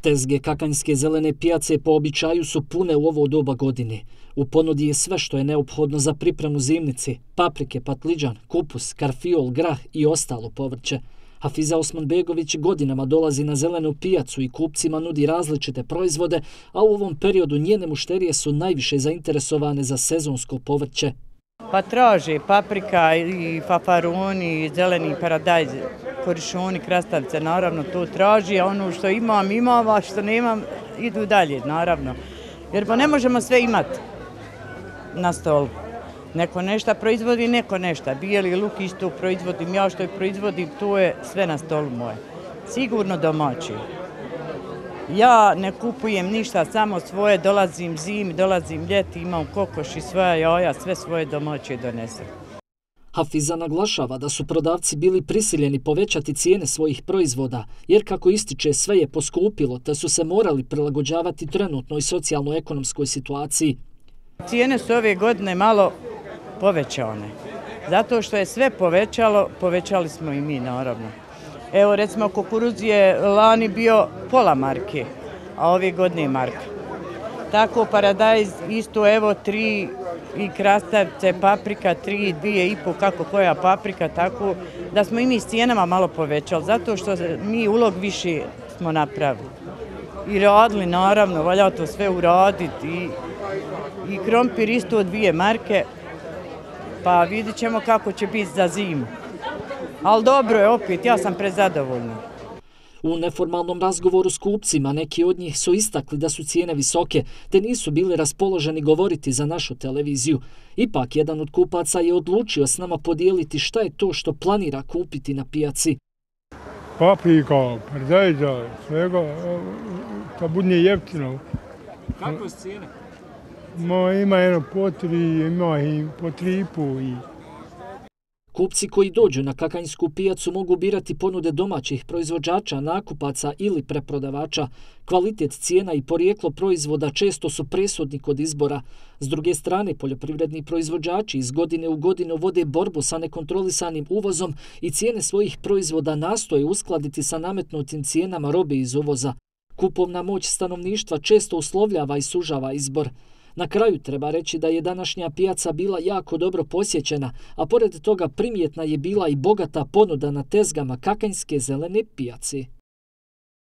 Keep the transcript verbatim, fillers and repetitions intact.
Tezge kakanjske zelene pijace po običaju su pune u ovo doba godine. U ponudi je sve što je neophodno za pripremu zimnici: paprike, patliđan, kupus, karfiol, grah i ostalo povrće. Hafiza Osmanbegović godinama dolazi na zelenu pijacu i kupcima nudi različite proizvode, a u ovom periodu njene mušterije su najviše zainteresovane za sezonsko povrće. Pa traže paprika i fafaroni, zeleni paradajz, korišoni, krastavce, naravno to traži, a ono što imam, imam, a što nemam, idu dalje, naravno. Jer pa ne možemo sve imati na stolu. Neko nešto proizvodi, neko nešto. Bijeli luk isto proizvodim, ja što je proizvodim, to je sve na stolu moje. Sigurno domaći. Ja ne kupujem ništa, samo svoje, dolazim zimi, dolazim ljeti, imam kokoš i svoja jaja, sve svoje domaće donesem. Hafiza naglašava da su prodavci bili prisiljeni povećati cijene svojih proizvoda, jer kako ističe sve je poskupilo, te su se morali prilagođavati trenutnoj socijalno-ekonomskoj situaciji. Cijene su ove godine malo povećane. Zato što je sve povećalo, povećali smo i mi naravno. Evo recimo kukuruz je lani bio pola marke, a ove godine marka. Tako paradajz isto evo tri i krastavce, paprika tri, dvije i po, kako koja paprika, tako da smo i mi s cijenama malo povećali. Zato što mi ulog više smo napravili. I radili naravno, valja to sve uraditi. I, i krompir isto dvije marke, pa vidit ćemo kako će biti za zimu. Ali dobro je opet, ja sam prezadovoljna. U neformalnom razgovoru s kupcima neki od njih su istakli da su cijene visoke, te nisu bili raspoloženi govoriti za našu televiziju. Ipak, jedan od kupaca je odlučio s nama podijeliti šta je to što planira kupiti na pijaci. Paprika, paradajza, svega, da bude jeftino. Kako je cijene? Ma, ima jedno po tri, ima i po tri i po i... Kupci koji dođu na kakanjsku pijacu mogu birati ponude domaćih proizvođača, nakupaca ili preprodavača. Kvalitet, cijena i porijeklo proizvoda često su presudni kod izbora. S druge strane, poljoprivredni proizvođači iz godine u godinu vode borbu sa nekontrolisanim uvozom i cijene svojih proizvoda nastoje uskladiti sa nametnutim cijenama robe iz uvoza. Kupovna moć stanovništva često uslovljava i sužava izbor. Na kraju treba reći da je današnja pijaca bila jako dobro posjećena, a pored toga primjetna je bila i bogata ponuda na tezgama kakanjske zelene pijace.